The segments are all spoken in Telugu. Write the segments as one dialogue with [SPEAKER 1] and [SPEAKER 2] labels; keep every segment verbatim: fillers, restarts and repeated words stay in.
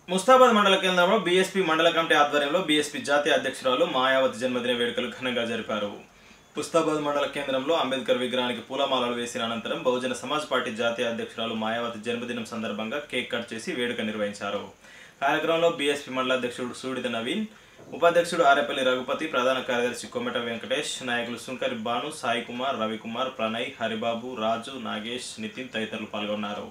[SPEAKER 1] ముస్తాబాద్ మండల కేంద్రంలో బీఎస్పీ మండల కమిటీ ఆధ్వర్యంలో బీఎస్పీ జాతీయ అధ్యక్షురాలు మాయావతి జన్మదిన వేడుకలు ఘనంగా జరిపారు. ముస్తాబాద్ మండల కేంద్రంలో అంబేద్కర్ విగ్రహానికి పూలమాలలు వేసిన అనంతరం బహుజన సమాజ్ పార్టీ జాతీయ అధ్యక్షురాలు మాయావతి జన్మదినం సందర్భంగా కేక్ కట్ చేసి వేడుక నిర్వహించారు. కార్యక్రమంలో బీఎస్పీ మండల అధ్యక్షుడు సూడిద నవీన్, ఉపాధ్యక్షుడు ఆరేపల్లి రఘుపతి, ప్రధాన కార్యదర్శి కొమ్మెట వెంకటేష్, నాయకులు సుంకరి భాను, సాయి కుమార్, రవికుమార్, ప్రణయ్, హరిబాబు, రాజు, నాగేష్, నితిన్ తదితరులు పాల్గొన్నారు.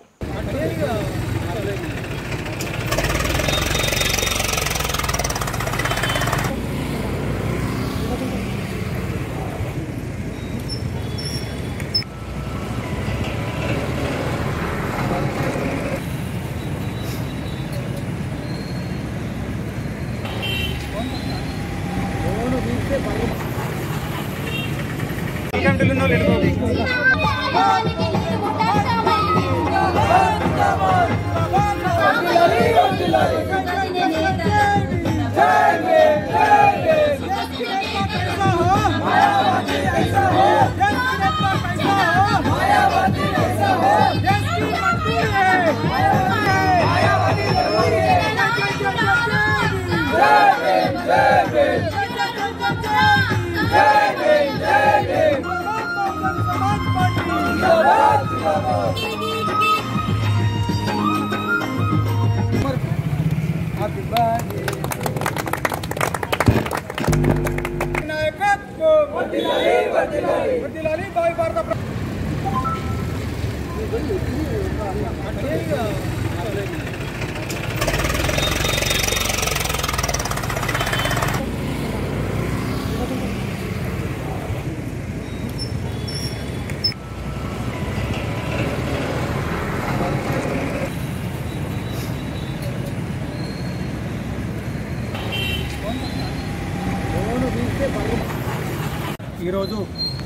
[SPEAKER 2] ఈరోజు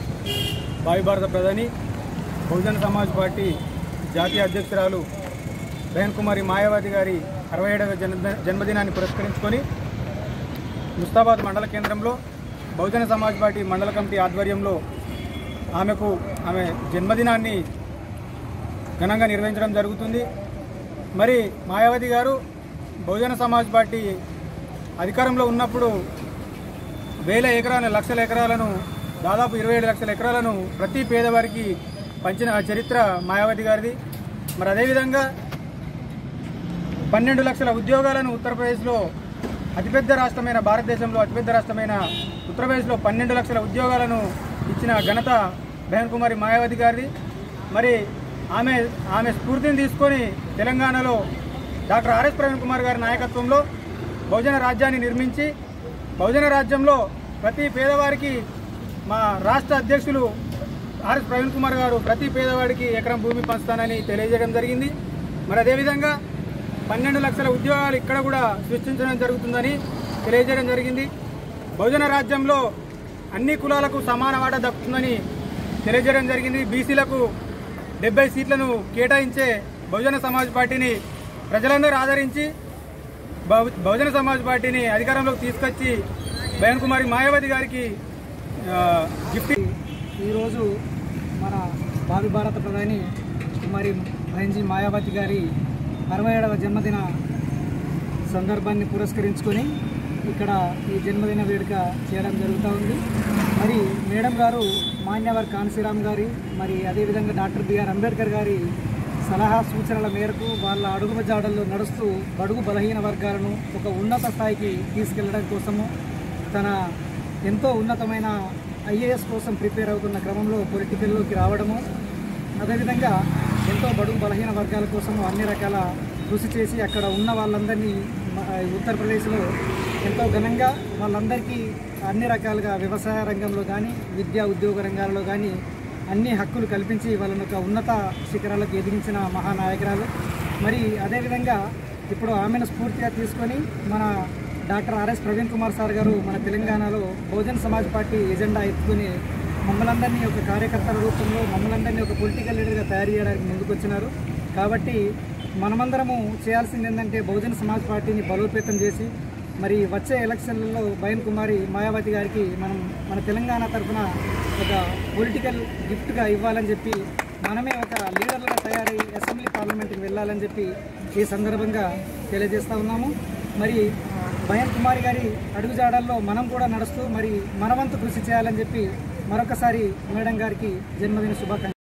[SPEAKER 2] భావి భారత ప్రధాని బహుజన సమాజ్ పార్టీ జాతీయ అధ్యక్షురాలు బహన్ కుమారి మాయావతి గారి అరవై ఏడవ జన్మ జన్మదినాన్ని పురస్కరించుకొని ముస్తాబాద్ మండల కేంద్రంలో బహుజన సమాజ్ పార్టీ మండల కమిటీ ఆధ్వర్యంలో ఆమెకు ఆమె జన్మదినాన్ని ఘనంగా నిర్వహించడం జరుగుతుంది. మరి మాయావతి గారు బహుజన సమాజ్ పార్టీ అధికారంలో ఉన్నప్పుడు వేల ఎకరాల లక్షల ఎకరాలను దాదాపు ఇరవై ఏడు లక్షల ఎకరాలను ప్రతి పేదవారికి పంచిన చరిత్ర మాయావతి గారిది. మరి అదేవిధంగా పన్నెండు లక్షల ఉద్యోగాలను ఉత్తరప్రదేశ్లో అతిపెద్ద రాష్ట్రమైన భారతదేశంలో అతిపెద్ద రాష్ట్రమైన ఉత్తరప్రదేశ్లో పన్నెండు లక్షల ఉద్యోగాలను ఇచ్చిన ఘనత బహన్ కుమారి మాయావతి గారిది. మరి ఆమె ఆమె స్ఫూర్తిని తీసుకొని తెలంగాణలో డాక్టర్ ఆర్ఎస్ ప్రవీణ్ కుమార్ గారి నాయకత్వంలో బహుజన రాజ్యాన్ని నిర్మించి బహుజన రాజ్యంలో ప్రతి పేదవారికి మా రాష్ట్ర అధ్యక్షులు ఆర్ఎస్ ప్రవీణ్ కుమార్ గారు ప్రతి పేదవాడికి ఎకరం భూమి పంచుతానని తెలియజేయడం జరిగింది. మరి అదేవిధంగా పన్నెండు లక్షల ఉద్యోగాలు ఇక్కడ కూడా సృష్టించడం జరుగుతుందని తెలియజేయడం జరిగింది. బహుజన రాజ్యంలో అన్ని కులాలకు సమాన వాటా దక్కుతుందని తెలియజేయడం జరిగింది. బీసీలకు డెబ్బై సీట్లను కేటాయించే బహుజన సమాజ్ పార్టీని ప్రజలందరూ ఆదరించి బహుజన సమాజ్ పార్టీని అధికారంలోకి తీసుకొచ్చి బహన్ కుమారి మాయావతి గారికి గిఫ్ట్.
[SPEAKER 3] ఈరోజు మన భావి భారత ప్రధాని కుమారి బహన్జీ మాయావతి గారి అరవై ఏడవ జన్మదిన సందర్భాన్ని పురస్కరించుకొని ఇక్కడ ఈ జన్మదిన వేడుక చేయడం జరుగుతూ ఉంది. మరి మేడం గారు మాన్యవర్ కాన్సీరామ్ గారి మరి అదేవిధంగా డాక్టర్ బిఆర్ అంబేద్కర్ గారి సలహా సూచనల మేరకు వాళ్ళ అడుగు జాడల్లో నడుస్తూ బడుగు బలహీన వర్గాలను ఒక ఉన్నత స్థాయికి తీసుకెళ్లడం కోసము తన ఎంతో ఉన్నతమైన ఐఏఎస్ కోసం ప్రిపేర్ అవుతున్న క్రమంలో పొలిటికల్లోకి రావడము, అదేవిధంగా ఎంతో బడుగు బలహీన వర్గాల కోసము అన్ని రకాల కృషి చేసి అక్కడ ఉన్న వాళ్ళందరినీ ఉత్తరప్రదేశ్లో ఎంతో ఘనంగా వాళ్ళందరికీ అన్ని రకాలుగా వ్యవసాయ రంగంలో కానీ విద్యా ఉద్యోగ రంగాల్లో కానీ అన్ని హక్కులు కల్పించి వాళ్ళని ఒక ఉన్నత శిఖరాలకు ఎదిగించిన మహానాయకురాలు. మరి అదేవిధంగా ఇప్పుడు ఆమెను స్ఫూర్తిగా తీసుకొని మన doctor RS Praveen Kumar sir గారు మన తెలంగాణలో బహుజన సమాజ్ పార్టీ ఎజెండా ఎత్తుకొని మమ్మల్ందరినీ ఒక కార్యకర్తల రూపంలో మమ్మల్ందరినీ ఒక పొలిటికల్ లీడర్గా తయారు చేయడానికి ముందుకు వచ్చినారు. కాబట్టి మనమందరము చేయాల్సింది ఏంటంటే బహుజన సమాజ్ పార్టీని బలోపేతం చేసి మరి వచ్చే ఎలక్షన్లలో బహన్ కుమారి మాయావతి గారికి మనం మన తెలంగాణ తరఫున ఒక పొలిటికల్ గిఫ్ట్గా ఇవ్వాలని చెప్పి మనమే ఒక లీడర్లుగా తయారై అసెంబ్లీ పార్లమెంట్కి వెళ్ళాలని చెప్పి ఈ సందర్భంగా తెలియజేస్తూ ఉన్నాము. మరి బహన్ కుమారి గారి అడుగుజాడల్లో మనం కూడా నడుస్తూ మరి మనవంతు కృషి చేయాలని చెప్పి మరొకసారి మేడం గారికి జన్మదిన శుభాకాంక్షలు.